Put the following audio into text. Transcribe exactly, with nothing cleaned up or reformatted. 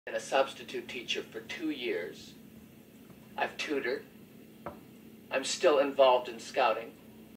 been a substitute teacher for two years. I've tutored. I'm still involved in scouting.